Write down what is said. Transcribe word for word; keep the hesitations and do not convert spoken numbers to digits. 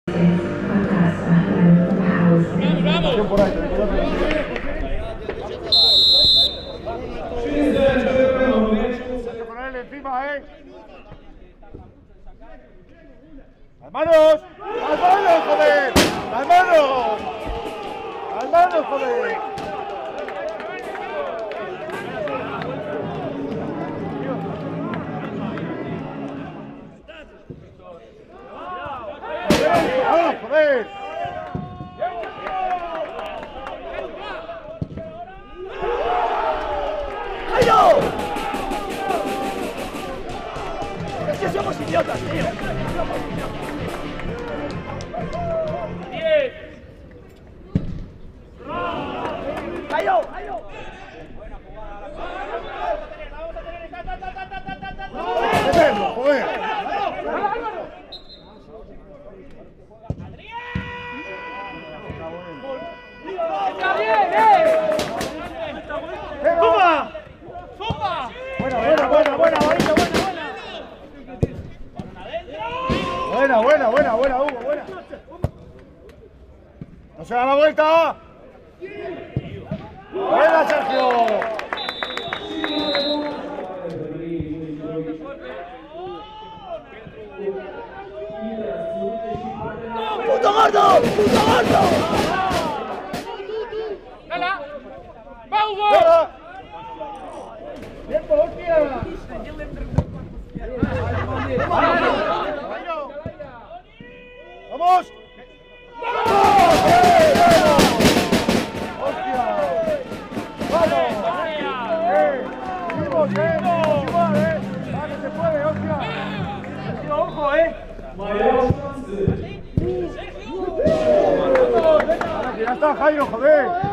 Por ahí, ponerle encima, ¿eh? ¡Las manos! ¡Las manos, joder! ¡Las manos! ¡Las manos, joder! ¡Vamos, joder! ¡Es que somos idiotas, tío! ¡Diez! ¡Ayo! ¡Ayo! Buena jugada. Vamos a tener esta, ta, ta, ta, ta, ta, ta, ta. ¡Joder, joder! ¡Adrián! ¡Está bien, eh! ¡Zumba! ¡Zumba! Buena, buena, buena, buena, buena, buena. Buena, buena, buena, buena, Hugo, buena. No se da la vuelta. Buena, Sergio. ¡Puto gordo! ¡Puto gordo! ¡Dala! ¡Va, Hugo! ¡Tiempo, hostia! ¡Vamos! ¡Hostia! ¡Vamos! ¡Eh! ¡Seguimos, eh! ¡Seguimos igual, eh! ¡Va que se puede, hostia! ¡Ojo, eh! ¡Ya está, Jairo, joder!